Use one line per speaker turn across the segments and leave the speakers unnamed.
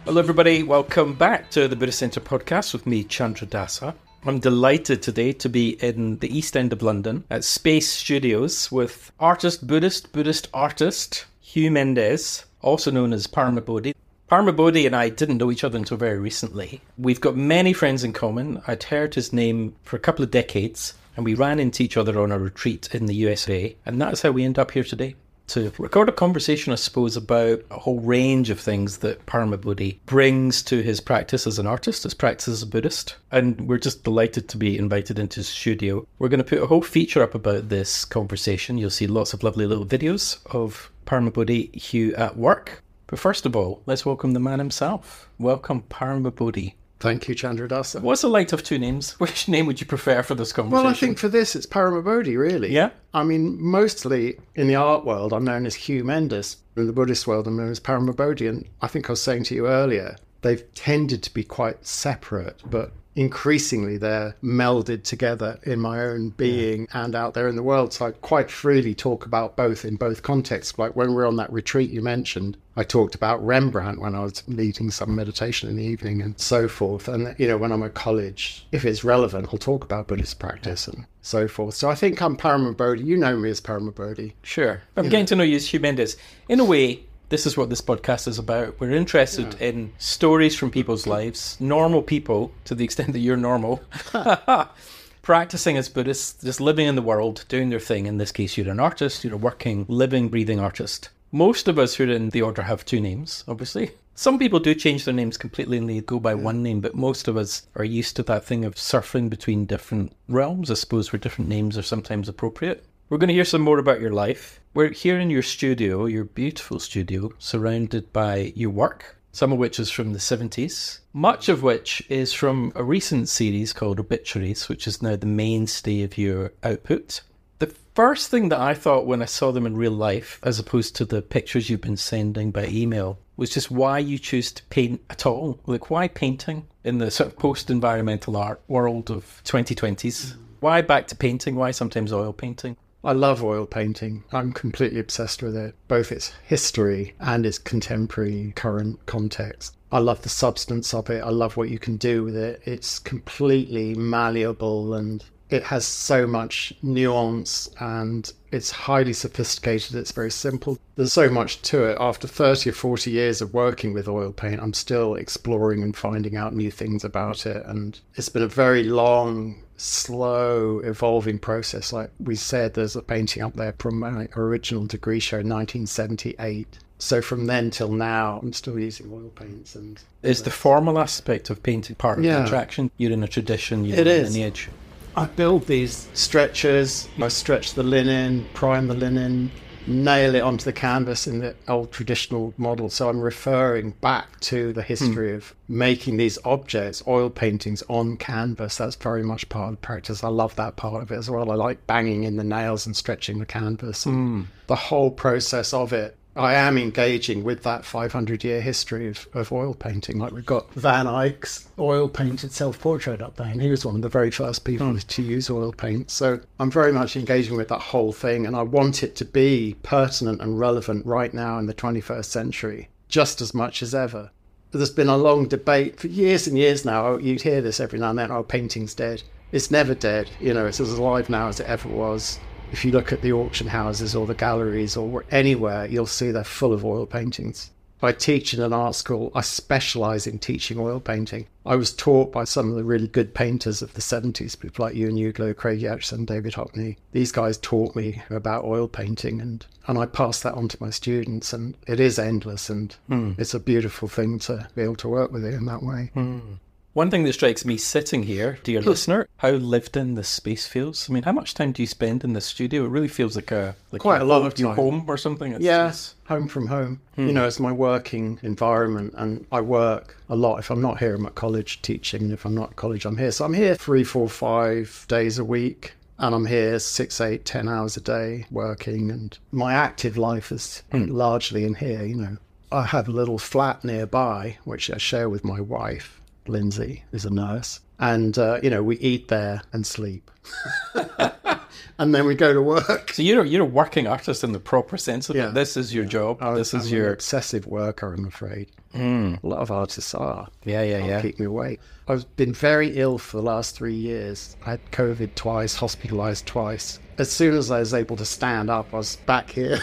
Hello everybody, welcome back to the Buddhist Centre podcast with me, Chandra Dasa. I'm delighted today to be in the East End of London at Space Studios with Buddhist artist, Hugh Mendes, also known as Paramabodhi. Paramabodhi and I didn't know each other until very recently. We've got many friends in common. I'd heard his name for a couple of decades and we ran into each other on a retreat in the USA, and that's how we end up here today. To record a conversation, I suppose, about a whole range of things that Paramabodhi brings to his practice as an artist, his practice as a Buddhist. And we're just delighted to be invited into his studio. We're going to put a whole feature up about this conversation. You'll see lots of lovely little videos of Paramabodhi, Hugh at work. But first of all, let's welcome the man himself. Welcome, Paramabodhi.
Thank you, Chandra Dasa.
What's the light of two names? Which name would you prefer for this conversation?
Well, I think for this, it's Paramabodhi, really.
Yeah?
I mean, mostly in the art world, I'm known as Hugh Mendes. In the Buddhist world, I'm known as Paramabodhi. And I think I was saying to you earlier, they've tended to be quite separate, but increasingly they're melded together in my own being and out there in the world. So I quite freely talk about both in both contexts. Like when we're on that retreat you mentioned, I talked about Rembrandt when I was leading some meditation in the evening and so forth. And, you know, when I'm at college, if it's relevant, I'll talk about Buddhist practice and so forth. So I think I'm Paramabodhi. You know me as Paramabodhi.
Sure. I'm getting to know you as Hugh Mendes. In a way, this is what this podcast is about. We're interested in stories from people's lives, normal people, to the extent that you're normal, practicing as Buddhists, just living in the world, doing their thing. In this case, you're an artist, you're a working, living, breathing artist. Most of us who are in the order have two names, obviously. Some people do change their names completely and they go by one name, but most of us are used to that thing of surfing between different realms, I suppose, where different names are sometimes appropriate. We're going to hear some more about your life. We're here in your studio, your beautiful studio, surrounded by your work, some of which is from the 70s, much of which is from a recent series called Obituaries, which is now the mainstay of your output. The first thing that I thought when I saw them in real life, as opposed to the pictures you've been sending by email, was just why you choose to paint at all. Like, why painting in the sort of post-environmental art world of 2020s? Why back to painting? Why sometimes oil painting?
I love oil painting. I'm completely obsessed with it, both its history and its contemporary current context. I love the substance of it. I love what you can do with it. It's completely malleable and it has so much nuance and it's highly sophisticated. It's very simple. There's so much to it. After 30 or 40 years of working with oil paint, I'm still exploring and finding out new things about it. And it's been a very long, slow, evolving process. Like we said, there's a painting up there from my original degree show in 1978. So from then till now, I'm still using oil paints. And
is the formal aspect of painting part of the attraction? You're in a tradition, you're in a lineage.
I build these stretchers. I stretch the linen, prime the linen, nail it onto the canvas in the old traditional model. So I'm referring back to the history of making these objects, oil paintings on canvas. That's very much part of the practice. I love that part of it as well. I like banging in the nails and stretching the canvas. The whole process of it. I am engaging with that 500-year history of oil painting. Like we've got Van Eyck's oil-painted self-portrait up there, and he was one of the very first people to use oil paint. So I'm very much engaging with that whole thing, and I want it to be pertinent and relevant right now in the 21st century, just as much as ever. There's been a long debate for years and years now. You'd hear this every now and then, painting's dead. It's never dead. You know, it's as alive now as it ever was. If you look at the auction houses or the galleries or anywhere, you'll see they're full of oil paintings. I teach in an art school. I specialise in teaching oil painting. I was taught by some of the really good painters of the 70s, people like Ewan Uglow, Craig Yatchison, David Hockney. These guys taught me about oil painting and I passed that on to my students, and it is endless and it's a beautiful thing to be able to work with it in that way.
One thing that strikes me sitting here, dear listener, how lived in this space feels. I mean, how much time do you spend in this studio? It really feels like
quite a lot of
your
time.
Home or something.
It's home from home. You know, it's my working environment, and I work a lot. If I'm not here, I'm at college teaching, and if I'm not at college, I'm here. So I'm here 3, 4, 5 days a week. And I'm here 6, 8, 10 hours a day working, and my active life is largely in here, you know. I have a little flat nearby, which I share with my wife. Lindsay is a nurse, and you know, we eat there and sleep. And then we go to work.
So you're a working artist in the proper sense of
Yeah.
it. This is your job.
I'm
your
an obsessive worker, I'm afraid. A lot of artists are.
Yeah.
Keep me awake. I've been very ill for the last 3 years. I had COVID twice, hospitalized twice. As soon as I was able to stand up, I was back here,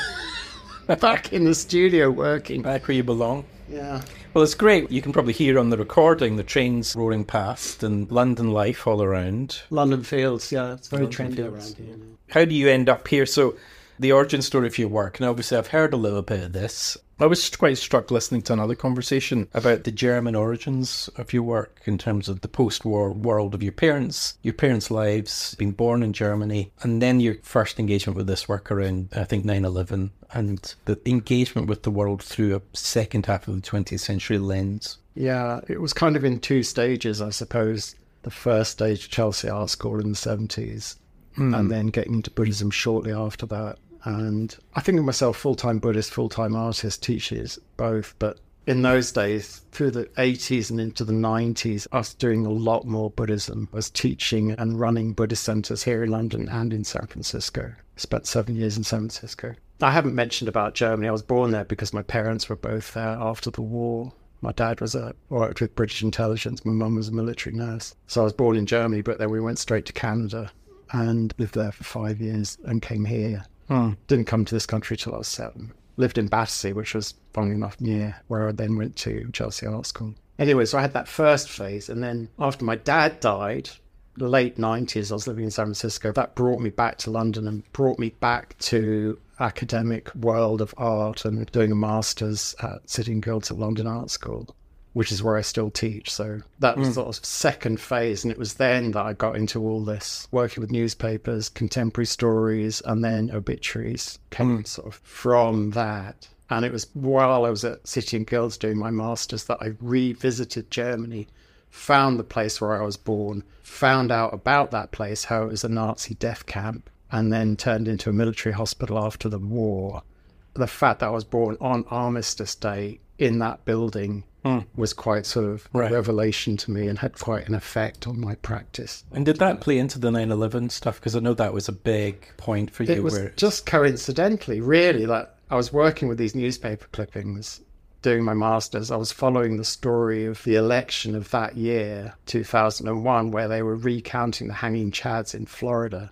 back in the studio working.
Back where you belong.
Yeah.
Well, it's great. You can probably hear on the recording the trains roaring past and London life all around.
London Fields, yeah. It's very
London
trendy
Fields.
around here now.
How do you end up here? So the origin story of your work, and obviously I've heard a little bit of this. I was quite struck listening to another conversation about the German origins of your work in terms of the post-war world of your parents' lives, being born in Germany, and then your first engagement with this work around, I think, 9/11, and the engagement with the world through a second half of the 20th century lens.
Yeah, it was kind of in two stages, I suppose. The first stage, Chelsea Art School in the 70s, and then getting into Buddhism shortly after that. And I think of myself full-time Buddhist, full-time artist, teaches both. But in those days, through the 80s and into the 90s, I was doing a lot more Buddhism. I was teaching and running Buddhist centers here in London and in San Francisco. Spent 7 years in San Francisco. I haven't mentioned about Germany. I was born there because my parents were both there after the war. My dad worked with British intelligence. My mum was a military nurse. So I was born in Germany, but then we went straight to Canada and lived there for 5 years and came here. Didn't come to this country till I was 7. Lived in Battersea, which was, funnily enough, near where I then went to Chelsea Art School. Anyway, so I had that first phase. And then after my dad died, the late 90s, I was living in San Francisco. That brought me back to London and brought me back to academic world of art and doing a master's at Sitting Guilds at London Art School, which is where I still teach. So that was sort of second phase. And it was then that I got into all this, working with newspapers, contemporary stories, and then obituaries came sort of from that. And it was while I was at City and Guilds doing my master's that I revisited Germany, found the place where I was born, found out about that place, how it was a Nazi death camp, and then turned into a military hospital after the war. The fact that I was born on Armistice Day in that building was quite sort of a revelation to me and had quite an effect on my practice.
And did that play into the 9/11 stuff? Because I know that was a big point for you.
It was just coincidentally, really, that I was working with these newspaper clippings, doing my master's. I was following the story of the election of that year, 2001, where they were recounting the hanging chads in Florida.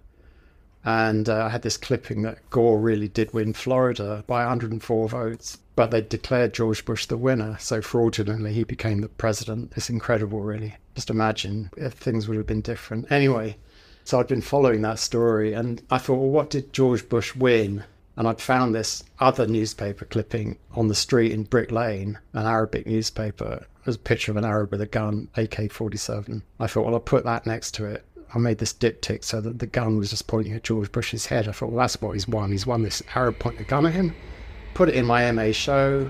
And I had this clipping that Gore really did win Florida by 104 votes, but they declared George Bush the winner. So fraudulently, he became the president. It's incredible, really. Just imagine if things would have been different. Anyway, so I'd been following that story and I thought, well, what did George Bush win? And I'd found this other newspaper clipping on the street in Brick Lane, an Arabic newspaper. There's a picture of an Arab with a gun, AK-47. I thought, well, I'll put that next to it. I made this diptych so that the gun was just pointing at George Bush's head. I thought, well, that's what he's won. He's won this Arab pointing a gun at him. Put it in my MA show.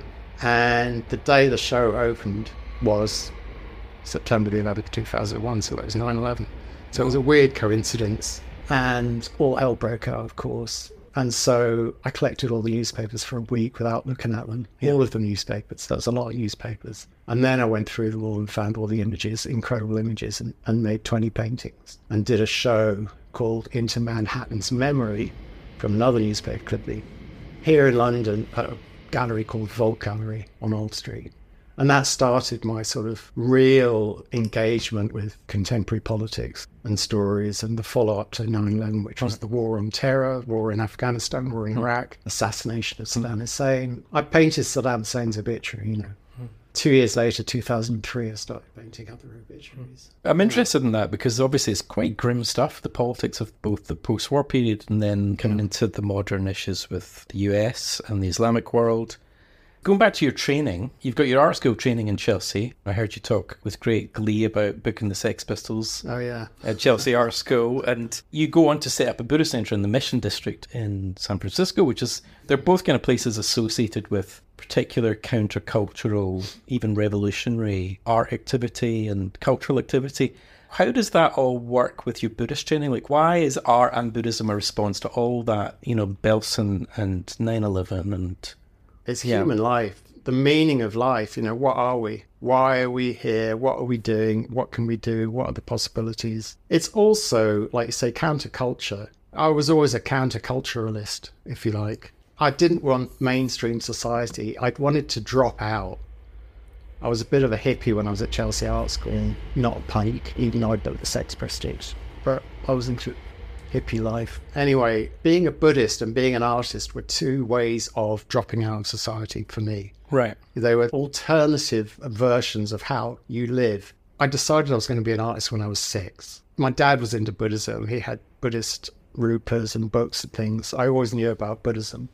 And the day the show opened was September the 11th, 2001. So it was 9/11. So it was a weird coincidence. And all hell broke out, of course. And so I collected all the newspapers for a week without looking at them. All of the newspapers. There was a lot of newspapers. And then I went through them all and found all the images, incredible images, and made 20 paintings. And did a show called Into Manhattan's Memory from another newspaper clipping here in London at a gallery called Vault Gallery on Old Street. And that started my sort of real engagement with contemporary politics and stories and the follow-up to 9/11, which was the war on terror, war in Afghanistan, war in Iraq, assassination of Saddam Hussein. I painted Saddam Hussein's obituary, 2 years later, 2003, I started painting other obituaries.
I'm interested in that because obviously it's quite grim stuff, the politics of both the post-war period and then coming into the modern issues with the US and the Islamic world. Going back to your training, you've got your art school training in Chelsea. I heard you talk with great glee about booking the Sex Pistols at Chelsea Art School. And you go on to set up a Buddhist centre in the Mission District in San Francisco, they're both kind of places associated with particular countercultural, even revolutionary art activity and cultural activity. How does that all work with your Buddhist training? Like, why is art and Buddhism a response to all that, Belsen and 9/11 and...
It's human life, the meaning of life. What are we? Why are we here? What are we doing? What can we do? What are the possibilities? It's also, like you say, counterculture. I was always a counterculturalist, if you like. I didn't want mainstream society. I wanted to drop out. I was a bit of a hippie when I was at Chelsea Art School, not a punk, even though I built the Sex Prestige. But I was into hippie life. Anyway, being a Buddhist and being an artist were two ways of dropping out of society for me.
Right.
They were alternative versions of how you live. I decided I was going to be an artist when I was 6. My dad was into Buddhism. He had Buddhist rupas and books and things. I always knew about Buddhism.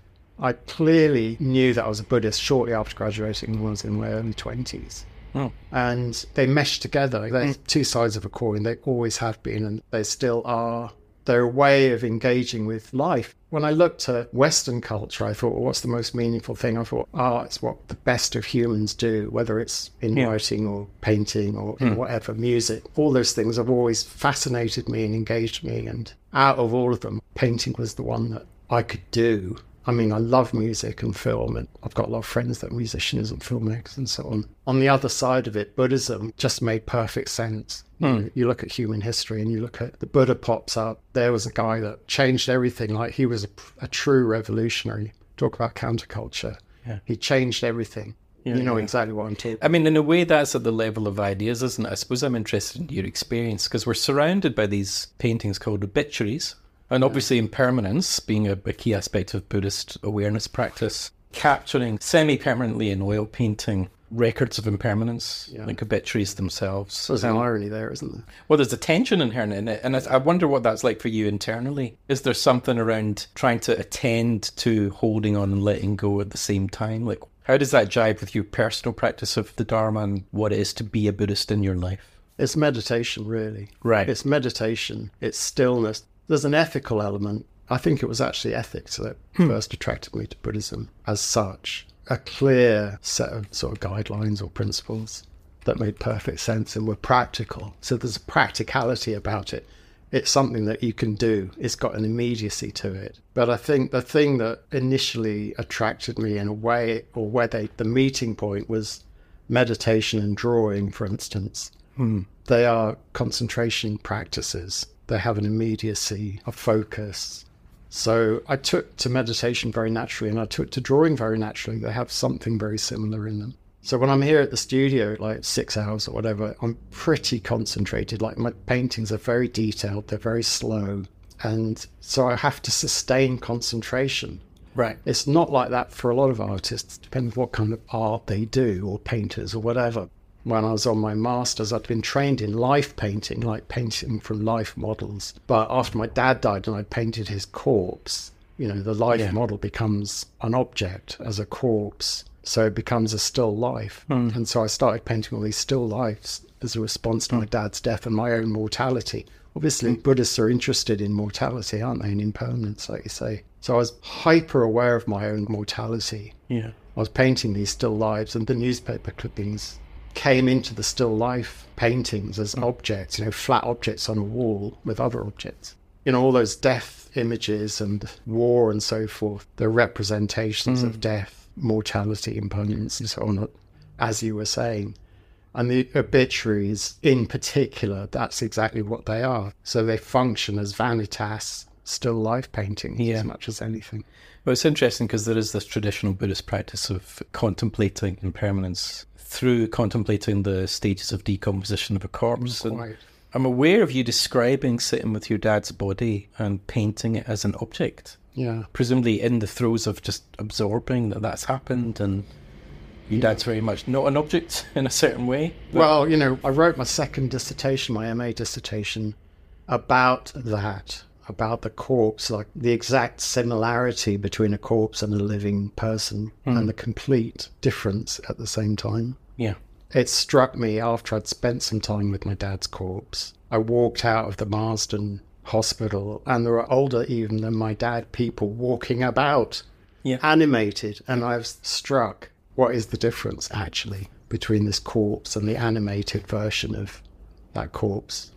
I clearly knew that I was a Buddhist shortly after graduating when I was in my early 20s.
Oh.
And they mesh together. They're two sides of a coin. They always have been, and they still are. They're a way of engaging with life. When I looked at Western culture, I thought, well, what's the most meaningful thing? I thought, it's what the best of humans do, whether it's in writing or painting or in whatever, music. All those things have always fascinated me and engaged me. And out of all of them, painting was the one that I could do. I mean, I love music and film, and I've got a lot of friends that are musicians and filmmakers and so on. On the other side of it, Buddhism just made perfect sense. You look at human history and you look at the Buddha pops up. There was a guy that changed everything. Like, he was a true revolutionary. Talk about counterculture. Yeah. He changed everything. Yeah, you know exactly what I'm talking about.
I mean, in a way, that's at the level of ideas, isn't it? I suppose I'm interested in your experience, because we're surrounded by these paintings called obituaries. And obviously impermanence being a key aspect of Buddhist awareness practice, capturing semi-permanently in oil painting records of impermanence, like obituaries themselves.
There's an irony there, isn't there?
Well, there's a tension inherent in it, and I wonder what that's like for you internally. Is there something around trying to attend to holding on and letting go at the same time? Like, how does that jive with your personal practice of the Dharma and what it is to be a Buddhist in your life?
It's meditation, really.
Right.
It's meditation. It's stillness. There's an ethical element. I think it was actually ethics that first attracted me to Buddhism as such. A clear set of sort of guidelines or principles that made perfect sense and were practical. So there's a practicality about it. It's something that you can do. It's got an immediacy to it. But I think the thing that initially attracted me in a way, or where the meeting point was meditation and drawing, for instance. They are concentration practices. They have an immediacy, a focus. So I took to meditation very naturally, and I took to drawing very naturally. They have something very similar in them. So when I'm here at the studio, like 6 hours or whatever, I'm pretty concentrated. Like, my paintings are very detailed, they're very slow. And so I have to sustain concentration.
Right.
It's not like that for a lot of artists, depending on what kind of art they do, or painters or whatever. When I was on my master's, I'd been trained in life painting, like painting from life models. But after my dad died and I painted his corpse, you know, the life model becomes an object as a corpse. So it becomes a still life. And so I started painting all these still lifes as a response to my dad's death and my own mortality. Obviously, Buddhists are interested in mortality, aren't they? In impermanence, like you say. So I was hyper aware of my own mortality. Yeah. I was painting these still lives, and the newspaper clippings came into the still life paintings as objects, you know, flat objects on a wall with other objects. You know, all those death images and war and so forth, the representations of death, mortality, impermanence and so on, as you were saying. And the obituaries in particular, that's exactly what they are. So they function as vanitas, still life paintings as much as anything.
Well, it's interesting because there is this traditional Buddhist practice of contemplating impermanence through contemplating the stages of decomposition of a corpse. And I'm aware of you describing sitting with your dad's body and painting it as an object. Yeah. Presumably in the throes of just absorbing that that's happened, and your dad's very much not an object in a certain way.
Well, you know, I wrote my second dissertation, my MA dissertation, about that, about the corpse, like the exact similarity between a corpse and a living person, and the complete difference at the same time. Yeah. It struck me after I'd spent some time with my dad's corpse. I walked out of the Marsden hospital, and there were older even than my dad people walking about, animated, and I was struck. What is the difference, actually, between this corpse and the animated version of that corpse?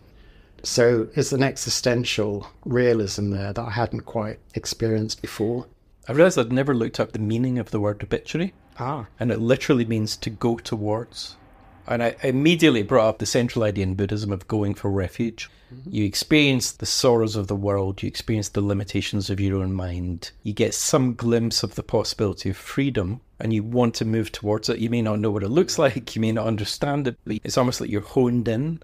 So it's an existential realism there that I hadn't quite experienced before.
I realised I'd never looked up the meaning of the word obituary. And it literally means to go towards. And I immediately brought up the central idea in Buddhism of going for refuge. You experience the sorrows of the world, you experience the limitations of your own mind, you get some glimpse of the possibility of freedom, and you want to move towards it. You may not know what it looks like, you may not understand it, but it's almost like you're honed in.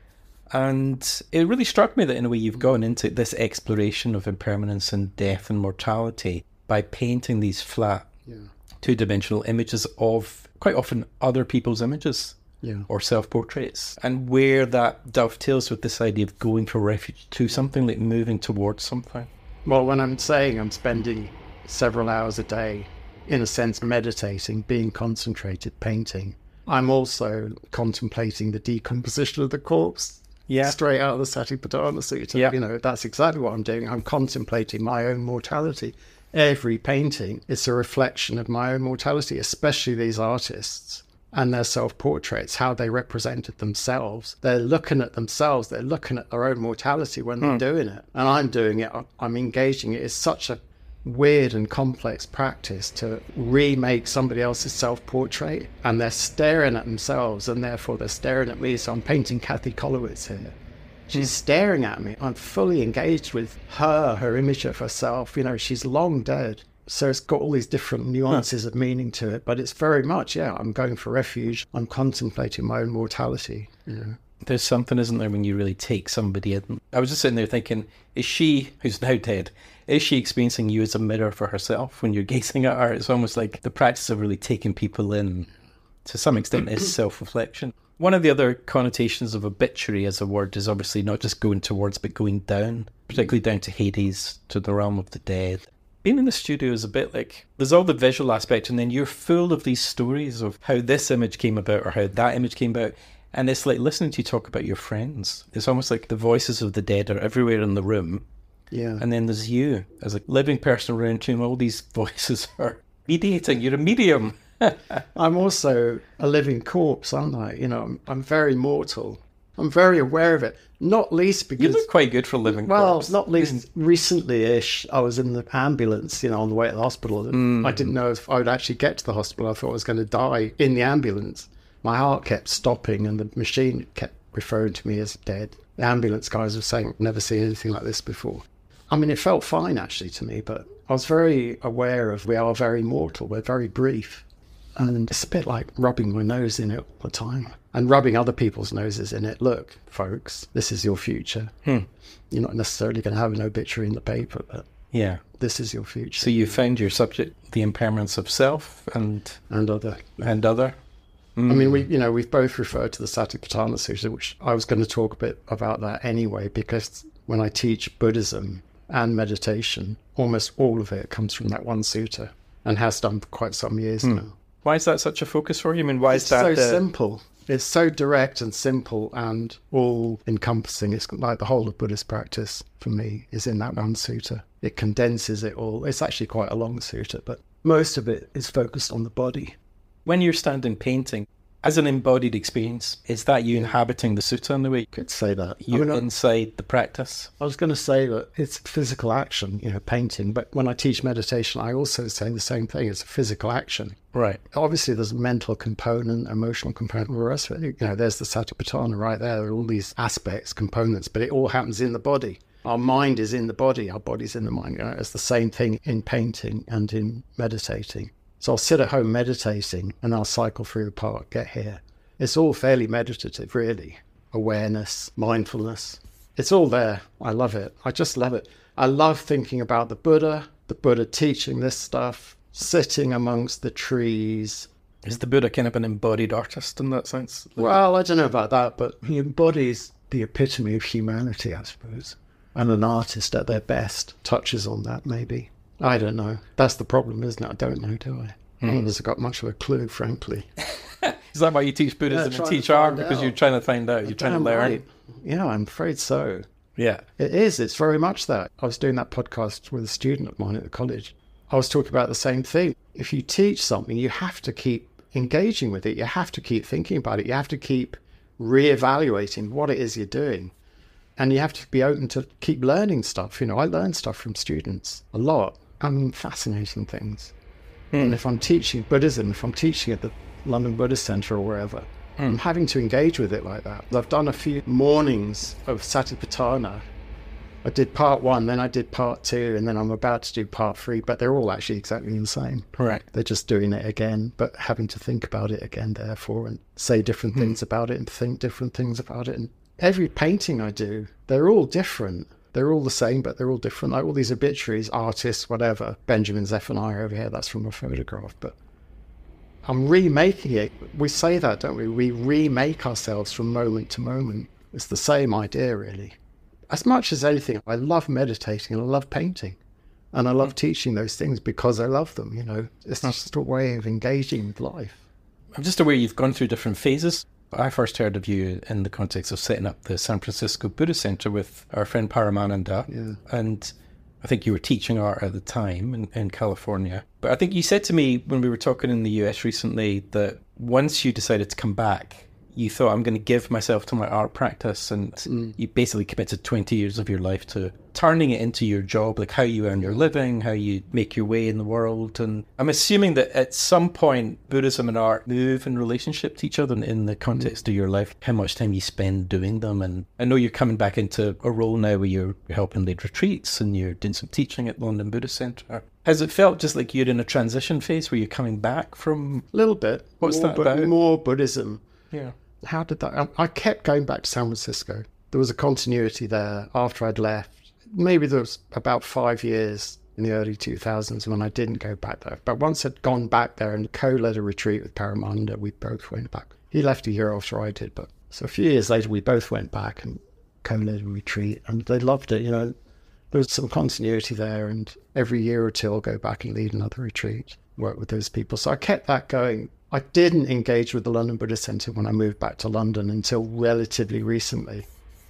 And it really struck me that in a way you've gone into this exploration of impermanence and death and mortality by painting these flat, two-dimensional images of quite often other people's images. Or self-portraits, and where that dovetails with this idea of going for refuge to something, like moving towards something.
Well, when I'm saying I'm spending several hours a day, in a sense, meditating, being concentrated, painting, I'm also contemplating the decomposition of the corpse. Straight out of the Satipatthana Sutta. You know, that's exactly what I'm doing. I'm contemplating my own mortality. Every painting is a reflection of my own mortality, especially these artists and their self-portraits, how they represented themselves. They're looking at themselves, they're looking at their own mortality when they're doing it. And I'm doing it, I'm engaging it. It's such a weird and complex practice to remake somebody else's self-portrait, and they're staring at themselves, and therefore they're staring at me. So I'm painting Kathy Kollowitz here. She's staring at me. I'm fully engaged with her image of herself. You know, she's long dead. So it's got all these different nuances of meaning to it, but it's very much, I'm going for refuge. I'm contemplating my own mortality.
There's something, isn't there, when you really take somebody in? I was just sitting there thinking, is she, who's now dead, is she experiencing you as a mirror for herself when you're gazing at her? It's almost like the practice of really taking people in, to some extent, is self-reflection. One of the other connotations of obituary as a word is obviously not just going towards, but going down, particularly down to Hades, to the realm of the dead. Being in the studio is a bit like, there's all the visual aspect, and then you're full of these stories of how this image came about or how that image came about. And it's like listening to you talk about your friends. It's almost like the voices of the dead are everywhere in the room. And then there's you as a living person around you, and all these voices are mediating. You're a medium.
I'm also a living corpse, aren't I? You know, I'm very mortal. I'm very aware of it. Not least because...
You look quite good for a living corpse.
Well, not least recently-ish, I was in the ambulance, on the way to the hospital. I didn't know if I would actually get to the hospital. I thought I was going to die in the ambulance. My heart kept stopping and the machine kept referring to me as dead. The ambulance guys were saying, I've never seen anything like this before. I mean, it felt fine, actually, to me, but I was very aware of we are very mortal. We're very brief. And it's a bit like rubbing my nose in it all the time. And rubbing other people's noses in it. Look, folks, this is your future. You're not necessarily going to have an obituary in the paper, but this is your future.
So you found your subject, the impermanence of self and
other. I mean, we've both referred to the Satipatthana Sutta, which I was going to talk a bit about that anyway, because when I teach Buddhism and meditation, almost all of it comes from that one sutta, and has done for quite some years now.
Why is that such a focus for you? I mean, why is that?
It's so simple. It's so direct and simple and all-encompassing. It's like the whole of Buddhist practice, for me, is in that one sutta. It condenses it all. It's actually quite a long sutta, but most of it is focused on the body.
When you're standing painting, as an embodied experience, is that you inhabiting the sutta in the way?
Could say that.
You're inside the practice?
I was going to say that it's physical action, painting, but when I teach meditation, I also say the same thing. It's a physical action.
Right.
Obviously, there's a mental component, emotional component, all the rest of it. There's the Satipatthana right there. There are all these aspects, components, but it all happens in the body. Our mind is in the body. Our body's in the mind. It's the same thing in painting and in meditating. So I'll sit at home meditating and I'll cycle through the park, get here. It's all fairly meditative, really. Awareness, mindfulness. It's all there. I love it. I just love it. I love thinking about the Buddha teaching this stuff, sitting amongst the trees.
Is the Buddha kind of an embodied artist in that sense?
Well, I don't know about that, but he embodies the epitome of humanity, I suppose. And an artist at their best touches on that, maybe. I don't know. That's the problem, isn't it? I don't know, do I? I haven't got much of a clue, frankly.
Is that why you teach Buddhism and teach art? Because you're trying to find out, you're trying to learn?
Right. Yeah, I'm afraid so.
Yeah.
It is. It's very much that. I was doing that podcast with a student of mine at the college. I was talking about the same thing. If you teach something, you have to keep engaging with it. You have to keep thinking about it. You have to keep reevaluating what it is you're doing. And you have to be open to keep learning stuff. I learn stuff from students a lot. I mean, fascinating things. And if I'm teaching Buddhism, if I'm teaching at the London Buddhist Centre or wherever, I'm having to engage with it like that. I've done a few mornings of Satipatthana. I did part 1, then I did part 2, and then I'm about to do part 3, but they're all actually exactly the same.
Correct.
They're just doing it again, but having to think about it again, therefore, and say different things about it and think different things about it. And every painting I do, they're all different. They're all the same, but they're all different. Like all these obituaries, artists, whatever. Benjamin Zephaniah over here, that's from a photograph, but I'm remaking it. We say that, don't we? We remake ourselves from moment to moment. It's the same idea, really. As much as anything, I love meditating and I love painting. And I love teaching those things because I love them, you know. It's just a way of engaging with life.
I'm just aware you've gone through different phases. I first heard of you in the context of setting up the San Francisco Buddhist Center with our friend Paramabodhi.
Yeah.
And I think you were teaching art at the time in California. But I think you said to me when we were talking in the US recently that once you decided to come back, you thought, I'm going to give myself to my art practice. And you basically committed 20 years of your life to turning it into your job, like how you earn your living, how you make your way in the world. And I'm assuming that at some point, Buddhism and art move in relationship to each other in the context of your life, how much time you spend doing them. And I know you're coming back into a role now where you're helping lead retreats and you're doing some teaching at the London Buddhist Center. Has it felt just like you're in a transition phase where you're coming back from...
A little bit.
What's that about?
More Buddhism.
Yeah.
How did that... I kept going back to San Francisco. There was a continuity there after I'd left. Maybe there was about 5 years in the early 2000s when I didn't go back there. But once I'd gone back there and co-led a retreat with Paramabodhi, we both went back. He left a year after I did, but... So a few years later, we both went back and co-led a retreat, and they loved it, you know. There was some continuity there, and every year or two I'll go back and lead another retreat, work with those people. So I kept that going. I didn't engage with the London Buddhist Centre when I moved back to London until relatively recently.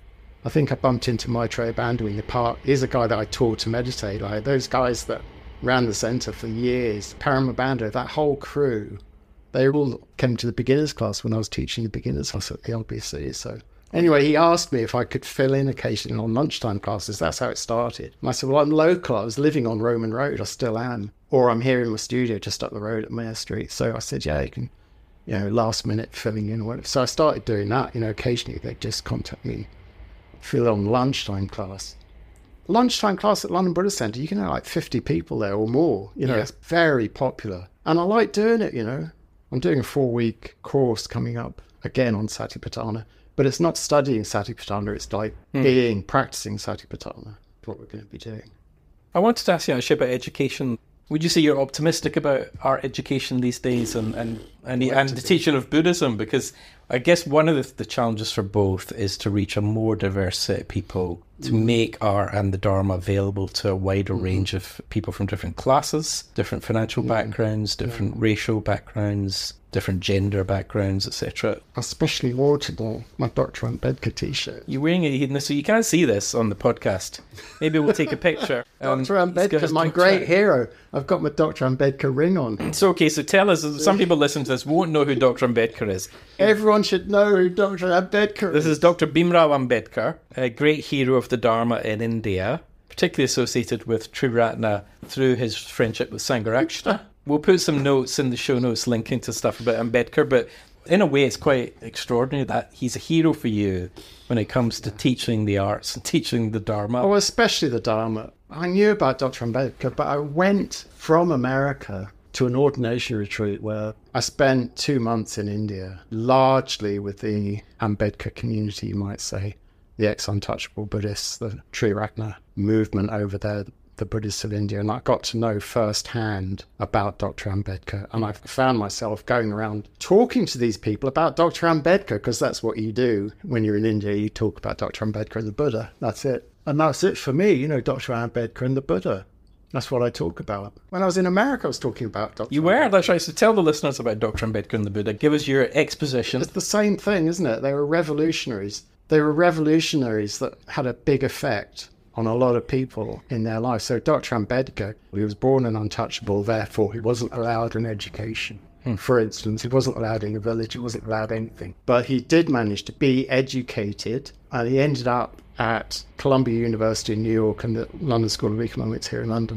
I think I bumped into Maitreya Bandhu. He's a guy that I taught to meditate. Like those guys that ran the centre for years, Paramabodhi, that whole crew, they all came to the beginners class when I was teaching the beginners class at the LBC. So anyway, he asked me if I could fill in occasionally on lunchtime classes. That's how it started. And I said, well, I'm local. I was living on Roman Road. I still am. Or I'm here in my studio just up the road at Mayor Street. So I said, yeah, you can, you know, last minute filling in or whatever. So I started doing that. You know, occasionally they'd just contact me, fill on lunchtime class. Lunchtime class at London Buddhist Centre, you can have like 50 people there or more. You know, It's very popular. And I like doing it, you know. I'm doing a 4-week course coming up again on Satipatthana. But it's not studying Satipatthana, it's like practicing Satipatthana, what we're going to be doing.
I wanted to ask you actually about education. Would you say you're optimistic about art education these days and the teaching of Buddhism? Because I guess one of the challenges for both is to reach a more diverse set of people, to make art and the Dharma available to a wider range of people from different classes, different financial backgrounds, different racial backgrounds, different gender backgrounds, etc.
Especially more today, my Dr. Ambedkar t-shirt.
You're wearing it, so you can't see this on the podcast. Maybe we'll take a picture.
Dr. Ambedkar, my great hero. I've got my Dr. Ambedkar ring on.
So, okay, so tell us, some people listening to this won't know who Dr. Ambedkar is.
Everyone should know who Dr. Ambedkar is.
This is Dr. Bhimrao Ambedkar, a great hero of the Dharma in India, particularly associated with Triratna through his friendship with Sangharakshita. We'll put some notes in the show notes linking to stuff about Ambedkar, but in a way it's quite extraordinary that he's a hero for you when it comes to teaching the arts and teaching the Dharma.
Oh, especially the Dharma. I knew about Dr. Ambedkar, but I went from America to an ordination retreat where I spent 2 months in India, largely with the Ambedkar community, you might say, the ex-untouchable Buddhists, the Triratna movement over there, the Buddhists of India, and I got to know firsthand about Dr. Ambedkar, and I found myself going around talking to these people about Dr. Ambedkar, because that's what you do when you're in India. You talk about Dr. Ambedkar and the Buddha. That's it. And that's it for me, you know, Dr. Ambedkar and the Buddha. That's what I talk about. When I was in America, I was talking about Dr.
You were, that's right. So tell the listeners about Dr. Ambedkar and the Buddha. Give us your exposition.
It's the same thing, isn't it? They were revolutionaries. They were revolutionaries that had a big effect on a lot of people in their life. So Dr. Ambedkar, he was born an untouchable, therefore he wasn't allowed an education. For instance, he wasn't allowed in a village, he wasn't allowed anything. But he did manage to be educated, and he ended up at Columbia University in New York and the London School of Economics here in London.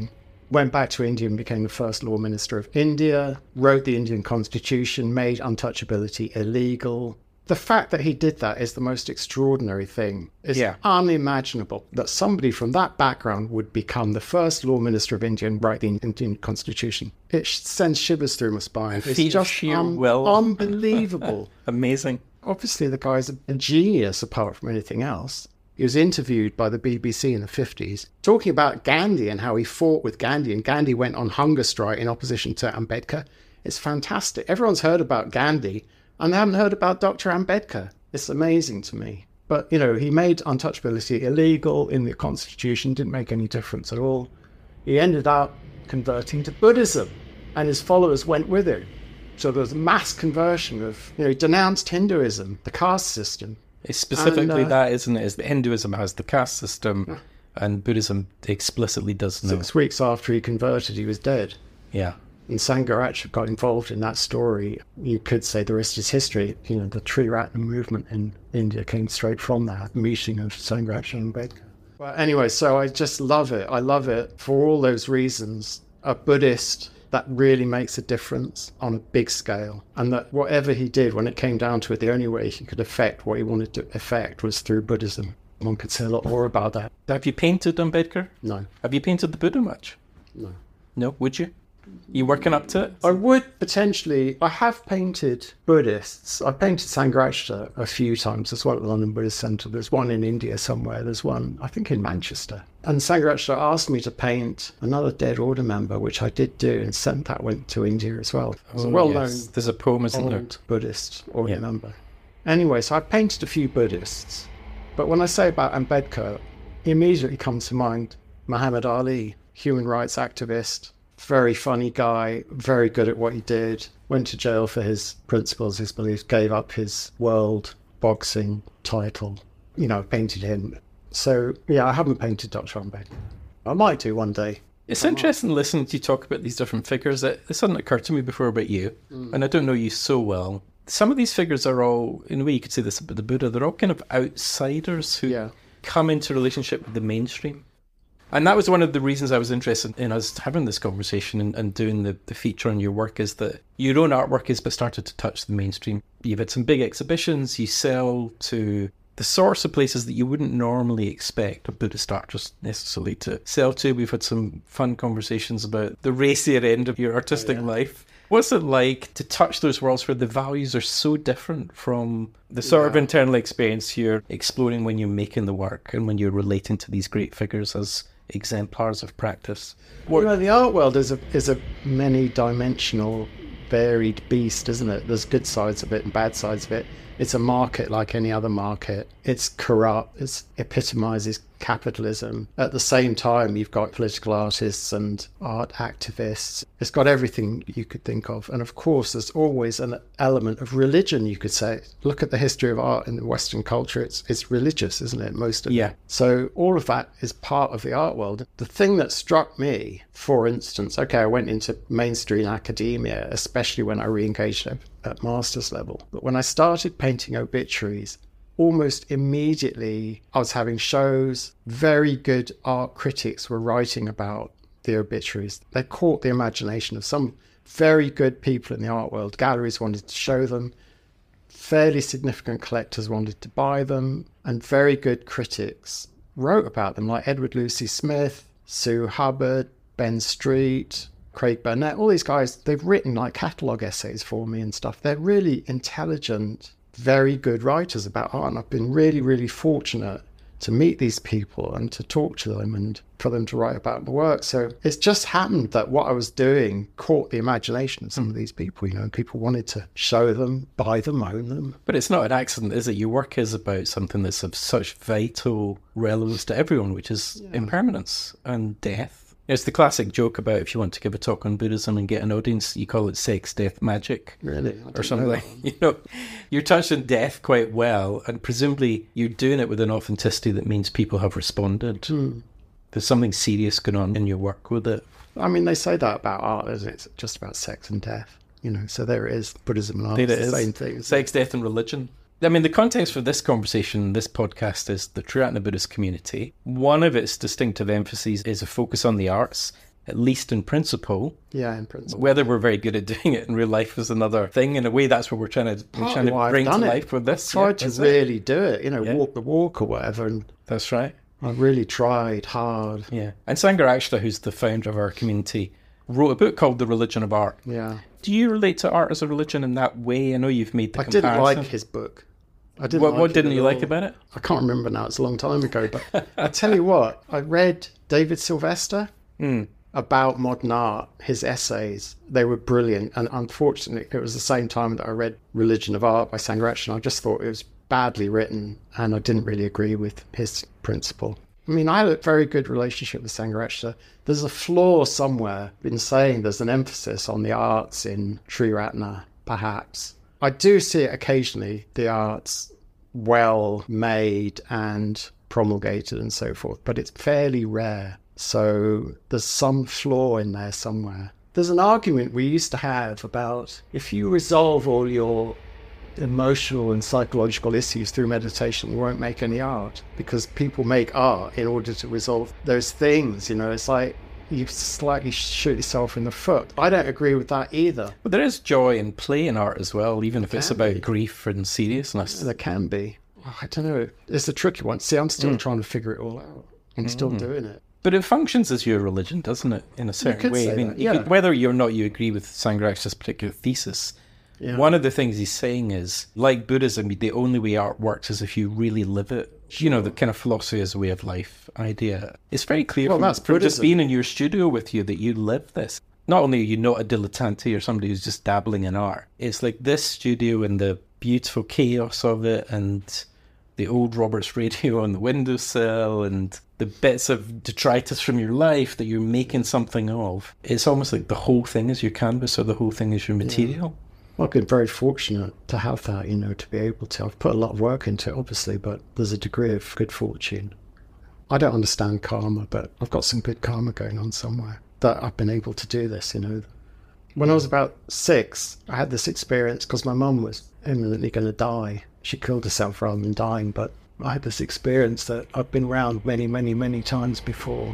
went back to India and became the first Law Minister of India, wrote the Indian Constitution, made untouchability illegal. The fact that he did that is the most extraordinary thing. It's unimaginable that somebody from that background would become the first Law Minister of India and write the Indian Constitution. It sends shivers through my spine. It's just unbelievable.
Amazing.
Obviously, the guy's a genius apart from anything else. He was interviewed by the BBC in the 50s, talking about Gandhi and how he fought with Gandhi, and Gandhi went on hunger strike in opposition to Ambedkar. It's fantastic. Everyone's heard about Gandhi, and they haven't heard about Dr. Ambedkar. It's amazing to me. But, he made untouchability illegal in the Constitution, didn't make any difference at all. He ended up converting to Buddhism, and his followers went with him. So there was a mass conversion of, he denounced Hinduism, the caste system.
It's specifically that, isn't it? Is that Hinduism has the caste system, and Buddhism explicitly does not.
6 weeks after he converted, he was dead.
Yeah.
And Sangharakshita got involved in that story. You could say the rest is history. The Triratna movement in India came straight from that meeting of Sangharakshita and Ambedkar. Well, anyway, so I just love it. I love it for all those reasons. A Buddhist that really makes a difference on a big scale. And that whatever he did, when it came down to it, the only way he could affect what he wanted to affect was through Buddhism. One could say a lot more about that.
Have you painted Ambedkar?
No.
Have you painted the Buddha much?
No.
No? Would you? You working up to it?
I would potentially. I have painted Buddhists. I've painted Sangharakshita a few times. There's one at the London Buddhist Centre. There's one in India somewhere. There's one, I think, in Manchester. And Sangharakshita asked me to paint another dead order member, which I did do, and went to India as well. It's a well-known
There's a poem, isn't there?
Buddhist order member. Anyway, so I painted a few Buddhists. But when I say about Ambedkar, immediately comes to mind Muhammad Ali, human rights activist, very funny guy, very good at what he did, went to jail for his principles, his beliefs, gave up his world boxing title, painted him. So, I haven't painted Dr. Ambedkar. I might do one day.
It's interesting listening to you talk about these different figures. This hadn't occurred to me before about you, and I don't know you so well. Some of these figures are all, in a way you could say this about the Buddha, they're all kind of outsiders who come into relationship with the mainstream. And that was one of the reasons I was interested in us having this conversation and doing the feature on your work, is that your own artwork has started to touch the mainstream. You've had some big exhibitions, you sell to the sorts of places that you wouldn't normally expect a Buddhist artist necessarily to sell to. We've had some fun conversations about the racier end of your artistic life. What's it like to touch those worlds where the values are so different from the sort of internal experience you're exploring when you're making the work and when you're relating to these great figures as exemplars of practice?
The art world is a many-dimensional, varied beast, isn't it? There's good sides of it and bad sides of it. It's a market like any other market. It's corrupt. It epitomizes capitalism. At the same time, you've got political artists and art activists. It's got everything you could think of. And of course, there's always an element of religion, you could say. Look at the history of art in the Western culture. It's religious, isn't it? Most of it. So all of that is part of the art world. The thing that struck me, for instance, I went into mainstream academia, especially when I re-engaged at master's level. But when I started painting obituaries, almost immediately I was having shows. Very good art critics were writing about the obituaries. They caught the imagination of some very good people in the art world. Galleries wanted to show them. Fairly significant collectors wanted to buy them. And very good critics wrote about them, like Edward Lucy Smith, Sue Hubbard, Ben Street, Craig Burnett. All these guys, they've written like catalogue essays for me and stuff. They're really intelligent, very good writers about art, and I've been really, really fortunate to meet these people and to talk to them and for them to write about the work. So it's just happened that what I was doing caught the imagination of some of these people, people wanted to show them, buy them, own them.
But it's not an accident, is it? Your work is about something that's of such vital relevance to everyone, which is impermanence and death. It's the classic joke about if you want to give a talk on Buddhism and get an audience, you call it sex, death, magic.
Really?
Or something. You're touching death quite well, and presumably you're doing it with an authenticity that means people have responded. There's something serious going on in your work with it.
I mean, they say that about art, isn't it? It's just about sex and death. So there it is. Buddhism and art is the same thing.
Sex, death and religion. I mean, the context for this conversation, this podcast, is the Triratna Buddhist community. One of its distinctive emphases is a focus on the arts, at least in principle.
Yeah, in principle.
Whether we're very good at doing it in real life is another thing. In a way, that's what we're trying to bring to life with this.
I tried to really do it, walk the walk or whatever. And
that's right.
I really tried hard.
Yeah. And Sangharakshita, who's the founder of our community, wrote a book called The Religion of Art.
Yeah.
Do you relate to art as a religion in that way? I know you've made the comparison.
I didn't like his book.
What didn't you like about it?
I can't remember now. It's a long time ago. But I tell you what, I read David Sylvester about modern art, his essays. They were brilliant. And unfortunately, it was the same time that I read Religion of Art by Sangharakshita. I just thought it was badly written and I didn't really agree with his principle. I mean, I had a very good relationship with Sangharakshita. There's a flaw somewhere in saying there's an emphasis on the arts in Sri Ratna, perhaps. I do see it occasionally, the arts well made and promulgated and so forth, but it's fairly rare. So there's some flaw in there somewhere. There's an argument we used to have about if you resolve all your emotional and psychological issues through meditation, you won't make any art, because people make art in order to resolve those things. It's like you slightly shoot yourself in the foot. I don't agree with that either.
But there is joy and play in art as well, even if it's about grief and seriousness.
There can be. I don't know. It's a tricky one. See, I'm still trying to figure it all out. I'm still doing it.
But it functions as your religion, doesn't it, in a certain way?
I mean,
whether or not you agree with Sangharakshita's particular thesis, one of the things he's saying is, like Buddhism, the only way art works is if you really live it. The kind of philosophy as a way of life idea. It's very clear from just being in your studio with you that you live this. Not only are you not a dilettante or somebody who's just dabbling in art, it's like this studio and the beautiful chaos of it and the old Roberts radio on the windowsill and the bits of detritus from your life that you're making something of. It's almost like the whole thing is your canvas or the whole thing is your material.
Yeah. Well, I've been very fortunate to have that, to be able to. I've put a lot of work into it, obviously, but there's a degree of good fortune. I don't understand karma, but I've got some good karma going on somewhere that I've been able to do this, When I was about 6, I had this experience because my mum was imminently going to die. She killed herself rather than dying, but I had this experience that I've been around many, many, many times before.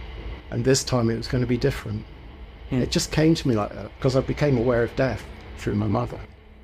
And this time it was going to be different. It just came to me like that because I became aware of death through my mother.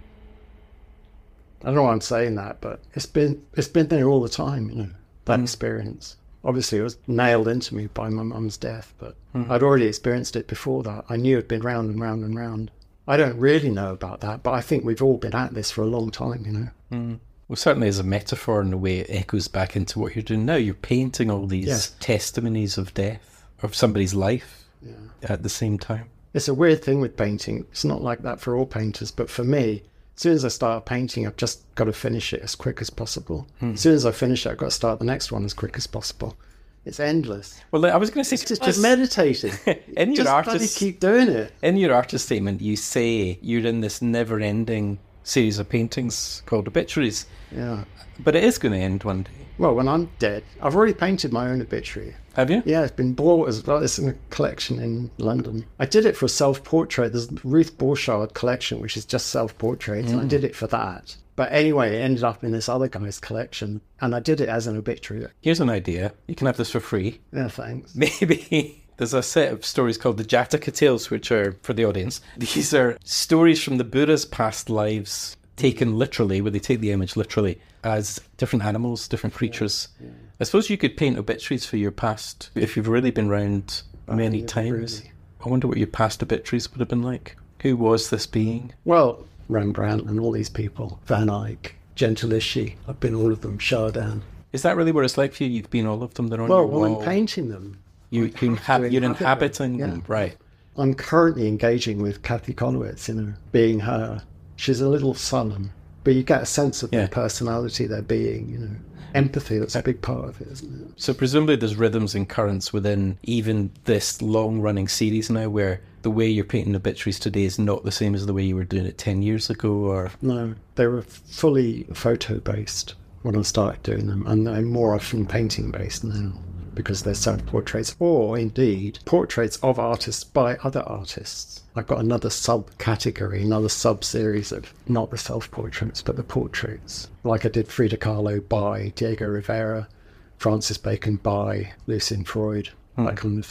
I don't know why I'm saying that, but it's been there all the time, that experience. Obviously, it was nailed into me by my mum's death, but I'd already experienced it before that. I knew it'd been round and round and round. I don't really know about that, but I think we've all been at this for a long time,
Well, certainly as a metaphor in a way, it echoes back into what you're doing now. You're painting all these testimonies of death, of somebody's life at the same time.
It's a weird thing with painting. It's not like that for all painters, but for me, as soon as I start painting, I've just got to finish it as quick as possible. As soon as I finish it, I've got to start the next one as quick as possible. It's endless.
Well, I was going to say...
It's just meditating.
In your
just keep doing it.
In your artist statement, you say you're in this never-ending series of paintings called Obituaries.
Yeah.
But it is going to end one day.
Well, when I'm dead, I've already painted my own obituary.
Have you?
Yeah, it's been bought as well. It's in a collection in London. I did it for a self-portrait. There's the Ruth Borchardt collection, which is just self-portraits, and I did it for that. But anyway, it ended up in this other guy's collection, and I did it as an obituary.
Here's an idea. You can have this for free.
Yeah, thanks.
Maybe there's a set of stories called the Jataka Tales, which are, for the audience, these are stories from the Buddha's past lives, taken literally, where they take the image literally, as different animals, different creatures. Yeah. I suppose you could paint obituaries for your past, if you've really been round many times. Really. I wonder what your past obituaries would have been like. Who was this being?
Well, Rembrandt and all these people, Van Eyck, Gentileschi, I've been all of them, Chardin.
Is that really what it's like for you? You've been all of them? They're on your wall?
Well, I'm painting them.
You're inhabiting them, right.
I'm currently engaging with Kathy Konowitz, being her. She's a little sullen, but you get a sense of their personality, their being, Empathy, that's a big part of it, isn't it?
So presumably there's rhythms and currents within even this long-running series now where the way you're painting obituaries today is not the same as the way you were doing it 10 years ago, or...
No, they were fully photo-based when I started doing them, and they're more often painting-based now, because they're self-portraits, or indeed portraits of artists by other artists. I've got another subcategory, another sub-series of not the self-portraits, but the portraits. Like I did Frida Kahlo by Diego Rivera, Francis Bacon by Lucian Freud, that kind of thing.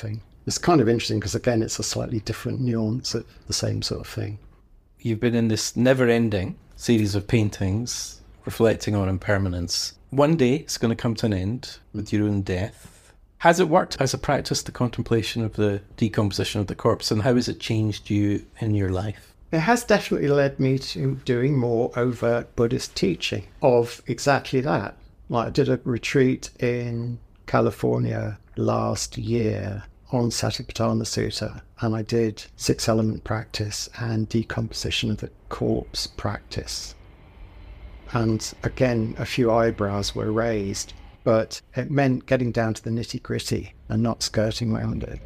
It's kind of interesting because, again, it's a slightly different nuance of the same sort of thing.
You've been in this never-ending series of paintings reflecting on impermanence. One day it's going to come to an end with your own death. Has it worked as a practice, the contemplation of the decomposition of the corpse, and how has it changed you in your life?
It has definitely led me to doing more overt Buddhist teaching of exactly that. Like, I did a retreat in California last year on Satipatthana Sutta, and I did 6-element practice and decomposition of the corpse practice. And again, a few eyebrows were raised, but it meant getting down to the nitty-gritty and not skirting around it.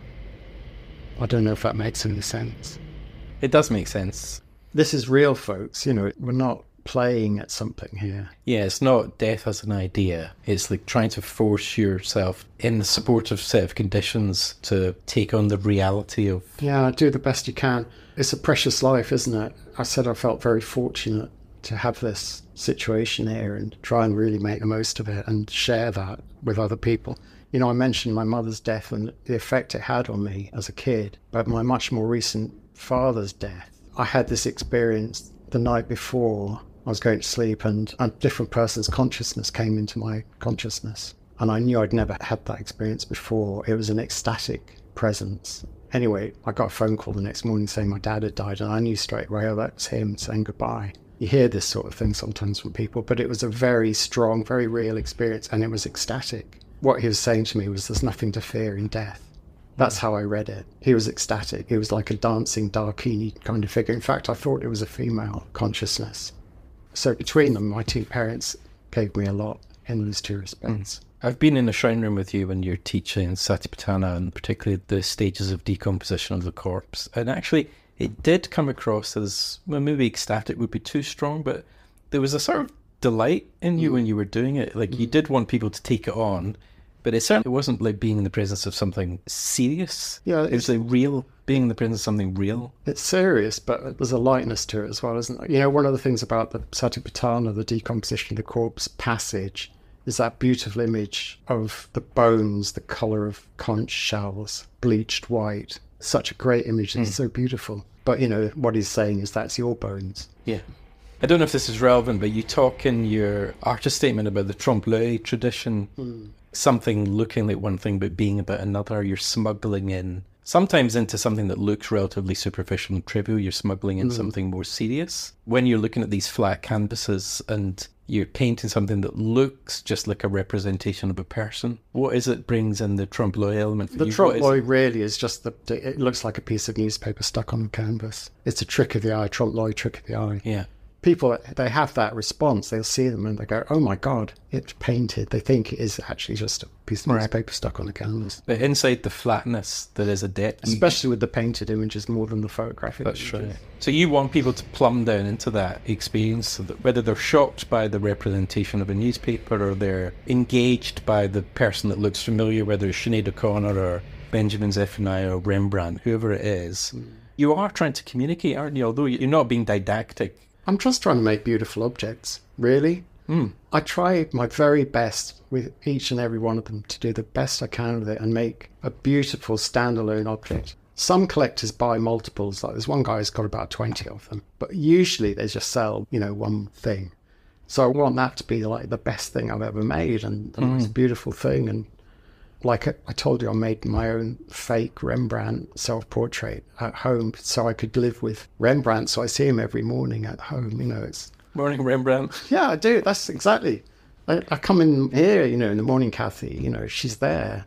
I don't know if that makes any sense.
It does make sense.
This is real, folks. You know, we're not playing at something here.
Yeah, it's not death as an idea. It's like trying to force yourself in the supportive set of conditions to take on the reality of...
Yeah, do the best you can. It's a precious life, isn't it? I said I felt very fortunate to have this situation here and try and really make the most of it and share that with other people. You know, I mentioned my mother's death and the effect it had on me as a kid, but my much more recent father's death. I had this experience the night before I was going to sleep, and a different person's consciousness came into my consciousness. And I knew I'd never had that experience before. It was an ecstatic presence. Anyway, I got a phone call the next morning saying my dad had died, and I knew straight away, oh, that was him saying goodbye. You hear this sort of thing sometimes from people, but it was a very strong, very real experience, and it was ecstatic. What he was saying to me was there's nothing to fear in death. That's how I read it. He was ecstatic. He was like a dancing Darkini kind of figure. In fact, I thought it was a female consciousness. So between them, my two parents gave me a lot in those two respects.
I've been in the shrine room with you when you're teaching Satipatthana, and particularly the stages of decomposition of the corpse. And actually, it did come across as, well, maybe ecstatic would be too strong, but there was a sort of delight in you when you were doing it. Like, you did want people to take it on, but it certainly wasn't like being in the presence of something serious.
Yeah,
it was like real, being in the presence of something real.
It's serious, but there's a lightness to it as well, isn't it? You know, one of the things about the Satipatthana, the decomposition of the corpse passage, is that beautiful image of the bones, the colour of conch shells, bleached white. Such a great image. It's so beautiful. But, you know, what he's saying is that's your bones.
Yeah. I don't know if this is relevant, but you talk in your artist statement about the trompe-l'oeil tradition, something looking like one thing but being about another. You're smuggling in, sometimes into something that looks relatively superficial and trivial. You're smuggling in something more serious. When you're looking at these flat canvases and you're painting something that looks just like a representation of a person, what is it brings in the trompe-l'oeil element for you?
The trompe-l'oeil really is just it looks like a piece of newspaper stuck on the canvas. It's a trick of the eye, trompe-l'oeil trick of the eye.
Yeah.
People, they have that response. They'll see them and they go, oh my God, it's painted. They think it is actually just a piece of newspaper stuck on a canvas.
But inside the flatness, there is a depth.
Especially with the painted images more than the photographic
images.
Right.
So you want people to plumb down into that experience, so that whether they're shocked by the representation of a newspaper or they're engaged by the person that looks familiar, whether it's Sinead O'Connor or Benjamin Zephaniah or Rembrandt, whoever it is, you are trying to communicate, aren't you? Although you're not being didactic.
I'm just trying to make beautiful objects, really. I try my very best with each and every one of them to do the best I can with it and make a beautiful standalone object. Some collectors buy multiples, like there's one guy who's got about 20 of them, but usually they just sell, you know, one thing. So I want that to be like the best thing I've ever made and the most beautiful thing. And like I told you, I made my own fake Rembrandt self-portrait at home so I could live with Rembrandt. So I see him every morning at home, you know. It's
Morning, Rembrandt.
Yeah, I do. That's exactly. I come in here, you know, in the morning, Kathy, you know, she's there.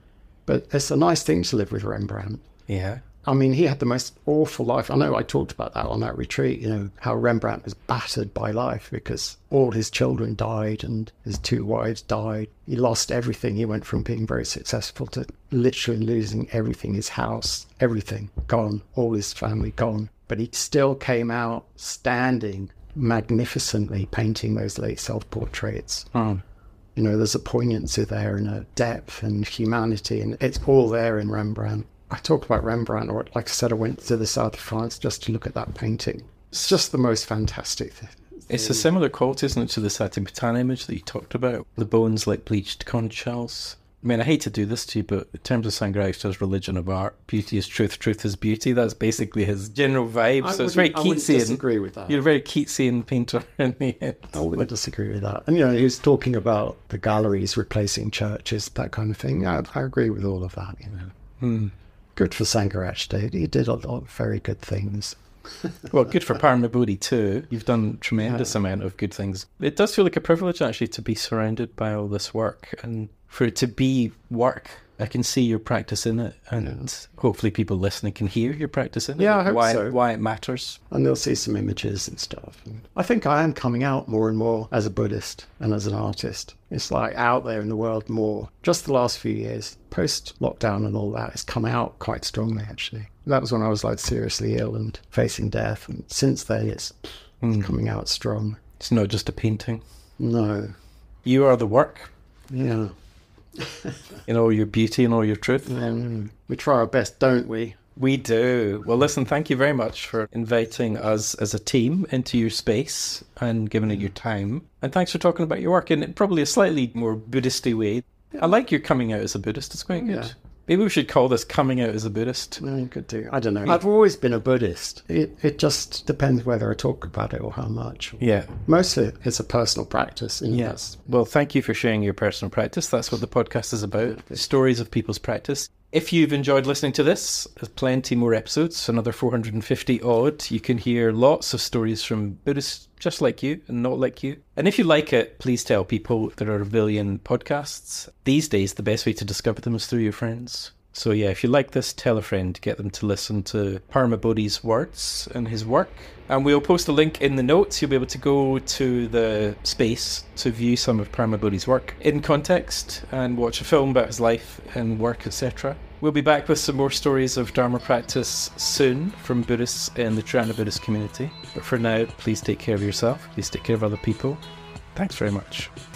But it's a nice thing to live with Rembrandt.
Yeah.
I mean, he had the most awful life. I know I talked about that on that retreat, you know, how Rembrandt was battered by life because all his children died and his two wives died. He lost everything. He went from being very successful to literally losing everything, his house, everything gone, all his family gone. But he still came out standing magnificently painting those late self-portraits. You know, there's a poignancy there and a depth and humanity, and it's all there in Rembrandt. I talk about Rembrandt, or like I said, I went to the south of France just to look at that painting. It's just the most fantastic thing.
It's a similar quality, isn't it, to the Satipatthana image that you talked about? The bones like bleached conch shells. I mean, I hate to do this to you, but in terms of Sangharakshita's religion of art, beauty is truth, truth is beauty. That's basically his general vibe. So it's very Keatsian. I wouldn't
disagree with that.
You're a very Keatsian painter in the end.
I wouldn't disagree with that. And, you know, he was talking about the galleries replacing churches, that kind of thing. I agree with all of that, you know. Good for Sangharakshita. He did a lot of very good things.
Well, good for Paramabodhi too. You've done a tremendous amount of good things. It does feel like a privilege, actually, to be surrounded by all this work. And for it to be work, I can see your practice in it. And hopefully people listening can hear your practice in it.
Yeah, I hope so.
Why it matters.
And they'll see some images and stuff. And I think I am coming out more and more as a Buddhist and as an artist. It's like out there in the world more. Just the last few years, post-lockdown and all that, it's come out quite strongly, actually. That was when I was like seriously ill and facing death. And since then, it's coming out strong.
It's not just a painting.
No.
You are the work.
Yeah.
In all your beauty and all your truth.
We try our best, don't we?
We do. Well, listen, thank you very much for inviting us as a team into your space and giving it your time. And thanks for talking about your work in probably a slightly more Buddhist-y way. I like your coming out as a Buddhist. It's quite good. Yeah. Maybe we should call this coming out as a Buddhist.
No, you could do. I don't know. I've always been a Buddhist. It just depends whether I talk about it or how much.
Yeah.
Mostly it's a personal practice.
Yes. Well, thank you for sharing your personal practice. That's what the podcast is about. Stories of people's practice. If you've enjoyed listening to this, there's plenty more episodes, another 450 odd. You can hear lots of stories from Buddhists just like you and not like you. And if you like it, please tell people. There are a billion podcasts. These days, the best way to discover them is through your friends. So yeah, if you like this, tell a friend, get them to listen to Paramabodhi's words and his work. And we'll post a link in the notes. You'll be able to go to the space to view some of Paramabodhi's work in context and watch a film about his life and work, etc. We'll be back with some more stories of Dharma practice soon from Buddhists in the Triratna Buddhist community. But for now, please take care of yourself. Please take care of other people. Thanks very much.